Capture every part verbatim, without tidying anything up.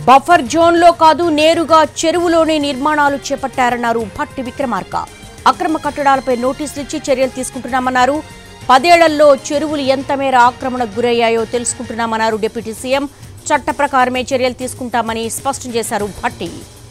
Buffer zone లో కాదు నేరుగా చెరువులోనే నిర్మాణాలు చేపట్టారన్నారు భట్టి విక్రమార్క. అక్రమ కట్టడాలపై నోటీసులు ఇచ్చి చర్యలు తీసుకుంటున్నామన్నారు. పదేళ్లలో చెరువులు ఎంత మేర ఆక్రమణకు గురయ్యాయో తెలుసుకుంటున్నామన్నారు డిప్యూటీ సీఎం. చట్ట ప్రకారమే చర్యలు తీసుకుంటామని స్పష్టం చేశారు భట్టి.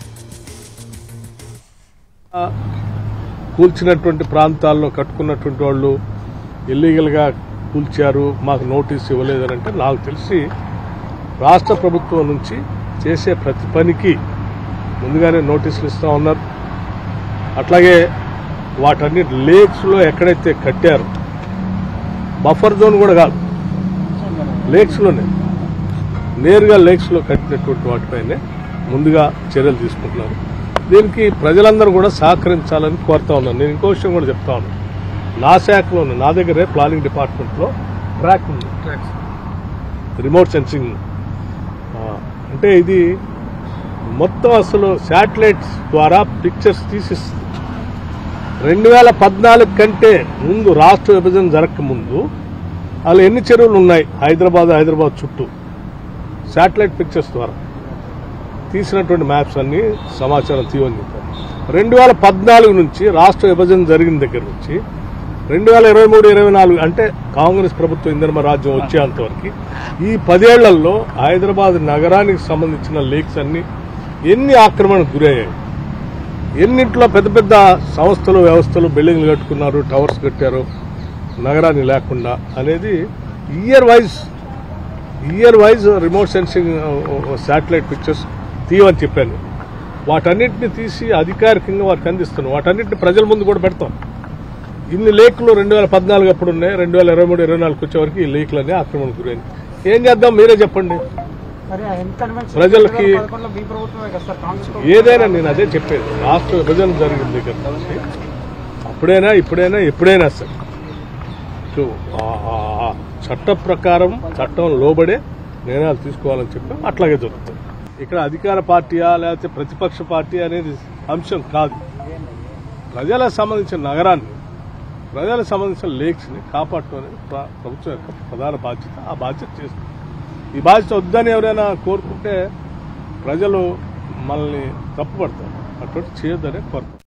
కూల్చినటువంటి ప్రాంతాల్లో కట్టుకున్నటువంటి వాళ్ళు ఇల్లీగల్గా కూల్చారు, మాకు నోటీసు ఇవ్వలేదనంటే నాకు తెలిసి రాష్ట్ర ప్రభుత్వం నుంచి చేసే ప్రతి పనికి ముందుగానే నోటీసులు ఇస్తూ ఉన్నారు. అట్లాగే వాటన్నిటి లేక్స్లో ఎక్కడైతే కట్టారో బఫర్ జోన్ కూడా కాదు, లేక్స్లోనే నేరుగా లేక్స్లో కట్టినటువంటి వాటిపైనే ముందుగా చర్యలు తీసుకుంటున్నారు. దీనికి ప్రజలందరూ కూడా సహకరించాలని కోరుతా ఉన్నాను. నేను ఇంకో విషయం కూడా చెప్తా ఉన్నాను. నా శాఖలో నా దగ్గరే ప్లానింగ్ డిపార్ట్మెంట్లో ట్రాక్ ఉంది, రిమోట్ సెన్సింగ్. అంటే ఇది మొత్తం అసలు శాటిలైట్స్ ద్వారా పిక్చర్స్ తీసిస్తుంది. రెండు వేల పద్నాలుగు కంటే ముందు రాష్ట్ర విభజన జరగక ముందు అలా ఎన్ని చెరువులు ఉన్నాయి హైదరాబాద్ హైదరాబాద్ చుట్టూ శాటిలైట్ పిక్చర్స్ ద్వారా తీసినటువంటి మ్యాప్స్ అన్ని సమాచారం తీయని చెప్పారు. రెండు వేల పద్నాలుగు నుంచి రాష్ట్ర విభజన జరిగిన దగ్గర నుంచి రెండు వేల ఇరవై మూడు ఇరవై నాలుగు అంటే కాంగ్రెస్ ప్రభుత్వం ఇందిరమ్మ రాజ్యం వచ్చేంతవరకు ఈ పదేళ్లలో హైదరాబాద్ నగరానికి సంబంధించిన లేక్స్ అన్ని ఎన్ని ఆక్రమణకు గురయ్యాయి, ఎన్నింటిలో పెద్ద పెద్ద సంస్థలు వ్యవస్థలు బిల్డింగ్లు కట్టుకున్నారు, టవర్స్ కట్టారు నగరాన్ని లేకుండా అనేది year wise year wise remote sensing satellite pictures తీయమని చెప్పాను. వాటన్నింటినీ తీసి అధికారికంగా వారికి అందిస్తున్నాం. వాటన్నింటినీ ప్రజల ముందు కూడా పెడతాం. ఇన్ని లేకులు రెండు వేల పద్నాలుగు అప్పుడు ఉన్నాయి, రెండు వేల ఇరవై మూడు ఇరవై నాలుగు వచ్చేవరకు ఈ లేకులన్నీ ఆక్రమణకు గురైంది. ఏం చేద్దాం మీరే చెప్పండి. ప్రజలకి ఏదైనా నేను అదే చెప్పేది, రాష్ట్ర విభజన జరిగిన దగ్గర నుంచి అప్పుడైనా ఇప్పుడైనా ఎప్పుడైనా సరే చట్ట ప్రకారం చట్టం లోబడే నిర్ణయాలు తీసుకోవాలని చెప్పాం. అట్లాగే జరుగుతుంది. ఇక్కడ అధికార పార్టీయా లేకపోతే ప్రతిపక్ష పార్టీ అనేది అంశం కాదు. ప్రజలకు సంబంధించిన నగరాన్ని, ప్రజలకు సంబంధించిన లేక్స్ ని కాపాడటం అనేది ప్రభుత్వం యొక్క ప్రధాన బాధ్యత. ఆ బాధ్యత చేస్తుంది. ఈ బాధ్యత వద్దని ఎవరైనా కోరుకుంటే ప్రజలు మనల్ని తప్పుపడతారు. అటువంటి చేయొద్దనే కోరుతారు.